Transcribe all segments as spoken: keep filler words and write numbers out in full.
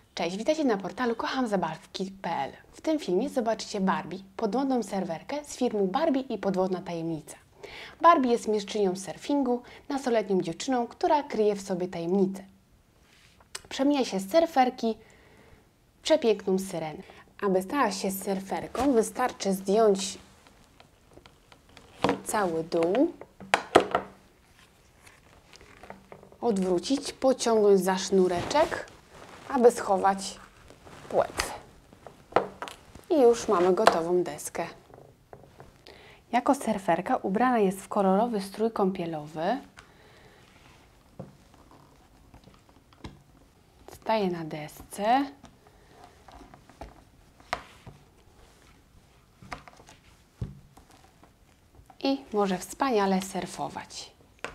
Cześć, witajcie na portalu kocham zabawki kropka pe el. W tym filmie zobaczycie Barbie, podwodną serwerkę z firmy Barbie i podwodna tajemnica. Barbie jest mistrzynią surfingu, nastoletnią dziewczyną, która kryje w sobie tajemnicę. Przemija się z surferki przepiękną syrenę. Aby stała się surferką, wystarczy zdjąć cały dół, odwrócić, pociągnąć za sznureczek, aby schować płetwę. I już mamy gotową deskę. Jako surferka ubrana jest w kolorowy strój kąpielowy. Staje na desce. I może wspaniale surfować.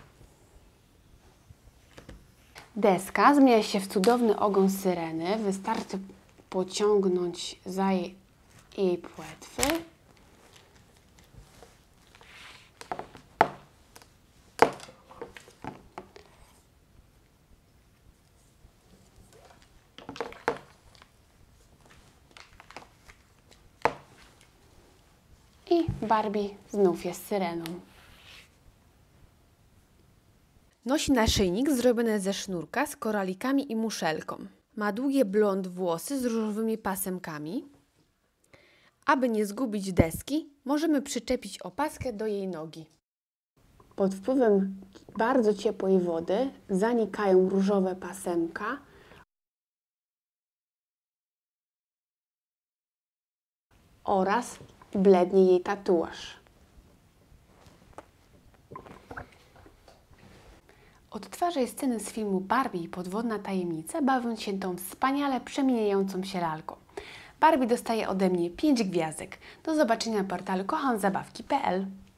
Deska zmienia się w cudowny ogon syreny. Wystarczy pociągnąć za jej, jej płetwy. I Barbie znów jest syreną. Nosi naszyjnik zrobiony ze sznurka z koralikami i muszelką. Ma długie blond włosy z różowymi pasemkami. Aby nie zgubić deski, możemy przyczepić opaskę do jej nogi. Pod wpływem bardzo ciepłej wody zanikają różowe pasemka oraz blednie jej tatuaż. Odtwarza jej sceny z filmu Barbie i podwodna tajemnica, bawiąc się tą wspaniale przemieniającą się lalką. Barbie dostaje ode mnie pięć gwiazdek. Do zobaczenia na portalu kocham zabawki kropka pe el.